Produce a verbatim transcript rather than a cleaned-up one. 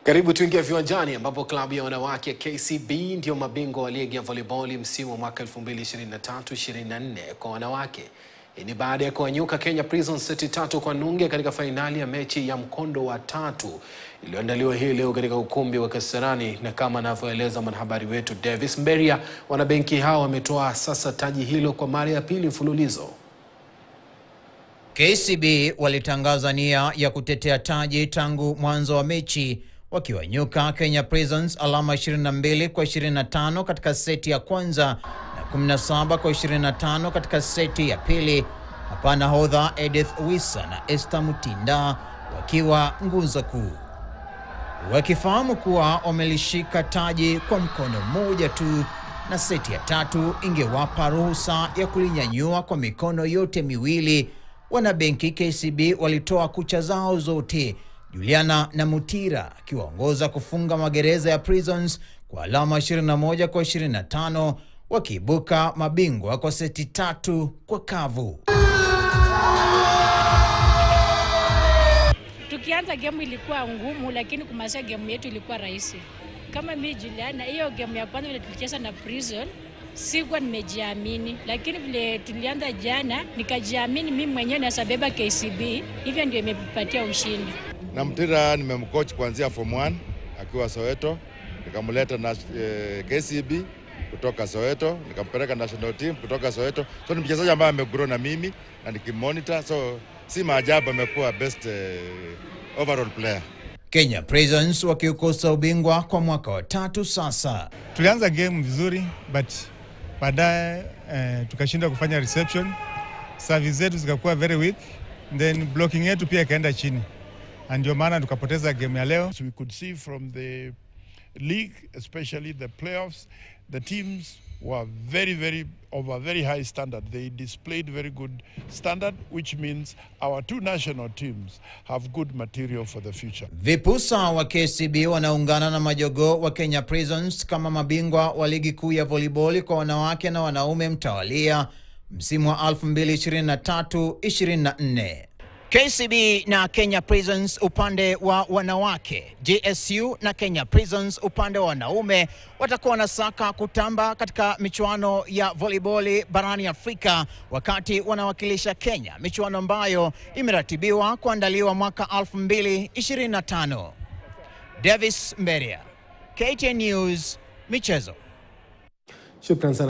Karibu tuingie viwanjani ambapo klabu ya wanawake K C B ndio mabingwa wa ligi ya voliboli msimu wa mwaka elfu mbili ishirini na tatu ishirini na nne kwa wanawake. Hii ni baada ya kuwanyuka Kenya Prisons seti tatu kwa nunge katika fainali ya mechi ya mkondo wa tatu iliyoandaliwa hii leo katika ukumbi wa Kasarani, na kama anavyoeleza mwanahabari wetu Davis Mberia, wanabenki hao wametoa sasa taji hilo kwa mara ya pili mfululizo. K C B walitangaza nia ya kutetea taji tangu mwanzo wa mechi, wakiwanyuka Kenya Prisons alama ishirini na mbili kwa ishirini na tano katika seti ya kwanza na kumi na saba kwa ishirini na tano katika seti ya pili. Hapa nahodha Edith Wisa na Esther Mutinda wakiwa nguzo kuu, wakifahamu kuwa wamelishika taji kwa mkono mmoja tu, na seti ya tatu ingewapa ruhusa ya kulinyanyua kwa mikono yote miwili. Wanabenki K C B walitoa kucha zao zote, Juliana na Mutira akiwaongoza kufunga magereza ya Prisons kwa alama ishirini na moja kwa ishirini na tano, wakiibuka mabingwa kwa seti tatu kwa kavu. Tukianza game ilikuwa ngumu, lakini kumaliza game yetu ilikuwa rahisi. Kama mimi Juliana, hiyo game ya kwanza ile tulicheza na Prison, sikuwa nimejiamini, lakini vile tulianza jana nikajiamini mimi mwenyewe na sabeba K C B, hivyo ndio imepatia ushindi. Na Mtira nimemcoach kuanzia form one akiwa Soweto, nikamleta na eh, K C B kutoka Soweto, nikampeleka national team kutoka Soweto. So ni mchezaji ambaye amegrow na mimi na nikimonitor, so si maajabu amekuwa best eh, overall player. Kenya Prisons wakiukosa ubingwa kwa mwaka wa tatu sasa. Tulianza game vizuri, but baadaye eh, tukashinda kufanya reception. Service zetu zikakuwa very weak, then blocking yetu pia ikaenda chini. And ndio maana tukapoteza game ya leo. So we could see from the league, especially the playoffs, the teams were very, very of a very high standard. They displayed very good standard, which means our two national teams have good material for the future. Vipusa wa K C B wanaungana na majogoo wa Kenya Prisons kama mabingwa wa ligi kuu ya voliboli kwa wanawake na wanaume mtawalia msimu wa elfu mbili ishirini na tatu ishirini na nne. K C B na Kenya Prisons upande wa wanawake, J S U na Kenya Prisons upande wa wanaume watakuwa na saka kutamba katika michuano ya voliboli barani Afrika, wakati wanawakilisha Kenya, michuano ambayo imeratibiwa kuandaliwa mwaka elfu mbili ishirini na tano. Davis Mberia, K T N News, michezo. Shukran sana.